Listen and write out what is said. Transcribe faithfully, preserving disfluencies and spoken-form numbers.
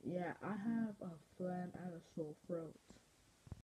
Yeah, I have a phlegm and a sore throat.